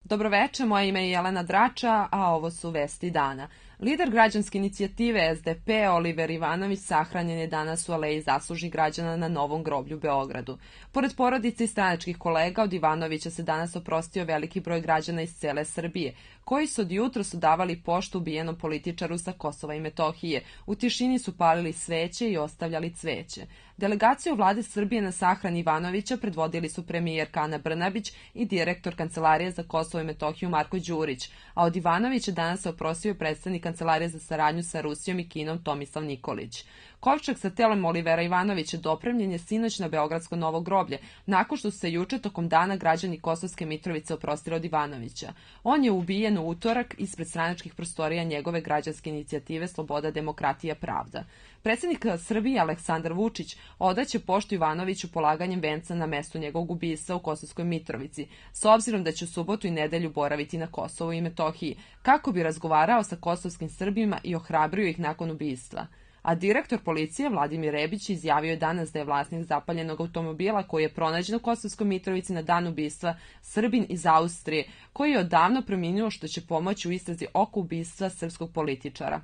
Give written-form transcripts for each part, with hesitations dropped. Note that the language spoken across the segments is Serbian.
Dobroveče, moje ime je Jelena Drača, a ovo su Vesti dana. Lider građanske inicijative SDP Oliver Ivanović sahranjen je danas u aleji zaslužnih građana na Novom groblju u Beogradu. Pored porodice i stranačkih kolega, od Ivanovića se danas oprostio veliki broj građana iz cele Srbije, koji su od jutros davali poštu ubijenom političaru sa Kosova i Metohije. U tišini su palili sveće i ostavljali cveće. Delegaciju vlade Srbije na sahrani Ivanovića predvodili su premijerka Ana Brnabić i direktor Kancelarije za Kosovo i Metohiju Marko Đurić, a od Ivanovića danas se oprostio predstavnik Kancelarije za saradnju sa Rusijom i Kinom Tomislav Nikolić. Kovčeg sa telom Olivera Ivanovića dopremljen je sinoć na beogradsko Novo groblje, nakon što su se juče tokom dana građani Kosovske Mitrovice oprostili od Ivanovića. On je ubijen u utorak ispred stranačkih prostorija njegove građanske inicijative Sloboda, demokratija, pravda. Predsjednik Srbije Aleksandar Vučić odaće poštu Ivanoviću polaganjem venca na mestu njegovog ubistva u Kosovskoj Mitrovici, s obzirom da će u subotu i nedelju boraviti na Kosovu i Metohiji, kako bi razgovarao sa kosovskim Srbima i ohrabrio ih nakon ubistva. A direktor policije Vladimir Rebić izjavio je danas da je vlasnik zapaljenog automobila koji je pronađen u Kosovskoj Mitrovici na dan ubistva Srbin iz Austrije, koji je odavno preminuo, što će pomoći u istrazi oko ubistva srpskog političara.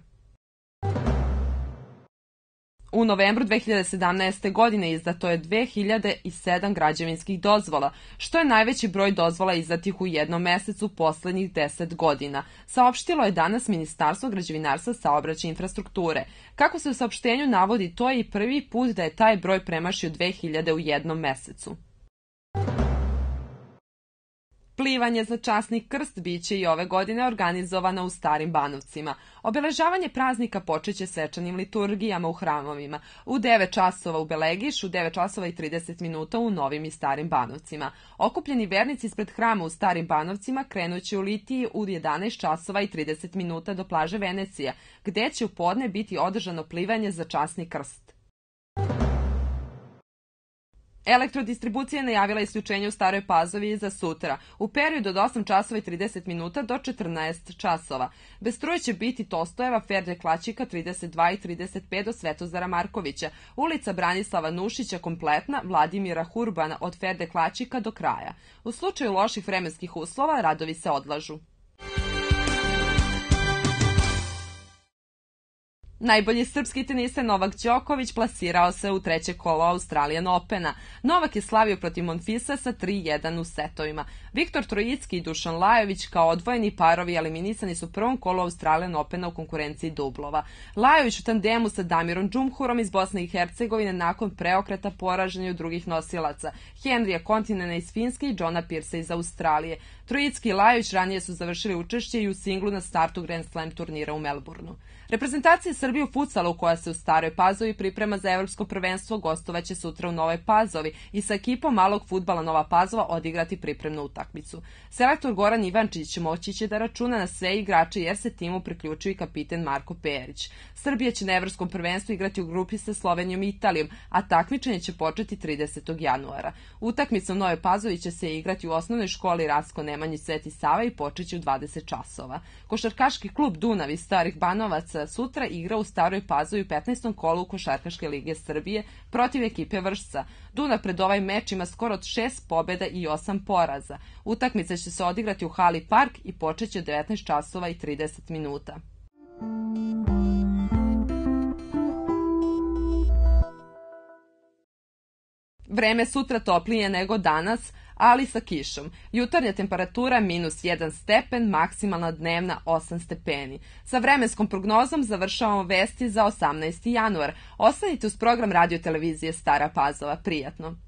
U novembru 2017. godine izdato je 2007 građevinskih dozvola, što je najveći broj dozvola izdatih u jednom mesecu poslednjih 10 godina, saopštilo je danas Ministarstvo građevinarstva, saobraćaja i infrastrukture. Kako se u saopštenju navodi, to je i prvi put da je taj broj premašio 2000 u jednom mesecu. Plivanje za časni krst biće i ove godine organizovano u Starim Banovcima. Obeležavanje praznika počeće svečanim liturgijama u hramovima. U 9 časova u Belegiš, u 9 časova i 30 minuta u Novim i Starim Banovcima. Okupljeni vernici ispred hrama u Starim Banovcima krenuće u litiji u 11 časova i 30 minuta do plaže Venecija, gde će u podne biti održano plivanje za časni krst. Elektrodistribucija je najavila isključenje u Staroj Pazovi za sutra, u periodu od 8 časova i 30 minuta do 14 časova. Bez struje će biti Tostojeva, Ferde Klačika 32 i 35 do Svetozara Markovića, ulica Branislava Nušića kompletna, Vladimira Hurbana od Ferde Klačika do kraja. U slučaju loših vremenskih uslova radovi se odlažu. Najbolji srpski teniser Novak Đoković plasirao se u treće kolo Australian Opena. Novak je slavio protiv Monfisa sa 3-1 u setovima. Viktor Trojicki i Dušan Lajović kao odvojeni parovi eliminisani su u prvom kolu Australian Opena u konkurenciji dublova. Lajović u tandemu sa Damirom Džumhurom iz Bosne i Hercegovine nakon preokreta poražen od drugih nosilaca, Henrya Kontinena iz Finske i Johna Pearsa iz Australije. Trojicki i Lajović ranije su završili učešće i u singlu na startu Grand Slam turnira u Melbourneu. Reprezentacija Srbije u futsalu, koja se u Staroj Pazovi priprema za evropsko prvenstvo, gostovaće sutra u Novoj Pazovi i sa ekipom malog fudbala Nova Pazova odigrati pripremnu utakmicu. Selektor Goran Ivančić moći će da računa na sve igrače jer se timu priključio i kapiten Marko Perić. Srbija će na evropskom prvenstvu igrati u grupi sa Slovenijom i Italijom, a takmičenje će početi 30. januara. Utakmica u Novoj Pazovi će se igrati u osnovnoj školi Rastko Nemanjić Sveti Sava i počeće u 20 časova. Košarkaški klub Dunav iz Starih Banovaca sutra igra u Staroj Pazovi u 15. kolu Košarkaške lige Srbije protiv ekipe Vršca. Dunav pred ovaj meč ima skoro od 6 pobjeda i 8 poraza. Utakmica će se odigrati u hali Park i počeće u 19 časova i 30 minuta. Vreme sutra toplije nego danas, ali sa kišom. Jutarnja temperatura -1 stepen, maksimalna dnevna 8 stepeni. Sa vremenskom prognozom završavamo vesti za 18. januar. Ostanite uz program radio televizije Stara Pazova. Prijatno!